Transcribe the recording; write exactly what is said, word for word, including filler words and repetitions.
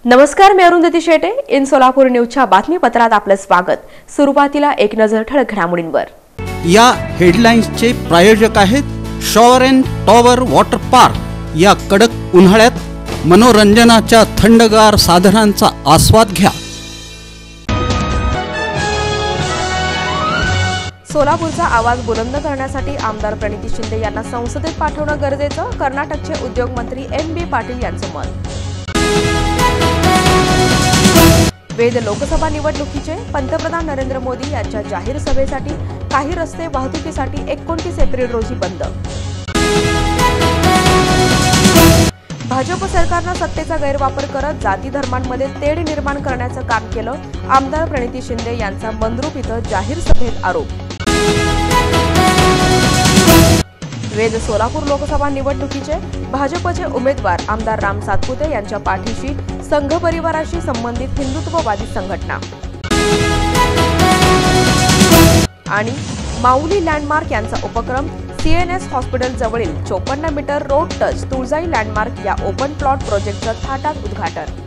नमस्कार, मी अरुंधती शेटे. इन सोलापूर न्यूजच्या बातमीपत्रात आपलं स्वागत. सुरुवातीला एक नजर ठळक घडामोडींवर. या हेडलाईन्सचे प्रायोजक आहेत shower and tower water park. या कडक उन्हाळ्यात मनोरंजनाच्या थंडगार साधनांचा आस्वाद घ्या. सोलापूरचा आवाज बुलंद करण्यासाठी आमदार प्रणिती शिंदे यांना संसदेत पाठवणं गरजेचं, कर्नाटकचे उद्योगमंत्री एम बी पाटील यांचं मत. वेद लोकसभा निवडणुकीचे पंतप्रधान नरेंद्र मोदी यांच्या जाहीर सभेसाठी काही रस्ते वाहतुकीसाठी एकोणतीस एप्रिल रोजी बंद. भाजप सरकारनं सत्तेचा गैरवापर करत जाती धर्मांमध्ये तेढ निर्माण करण्याचं काम केलं, आमदार प्रणिती शिंदे यांचा मंद्रुप इथं जाहीर सभेत आरोप. वेद सोलापूर लोकसभा निवडणुकीचे भाजपचे उमेदवार आमदार राम सातपुते यांच्या पाठीशी संघ परिवाराशी संबंधित हिंदुत्ववादी संघटना. आणि माऊली लँडमार्क यांचा उपक्रम. सीएनएस हॉस्पिटल जवळील चोपन्न metre road touch Tuljai landmark या ओपन प्लॉट प्रोजेक्टचं थाटात उद्घाटन.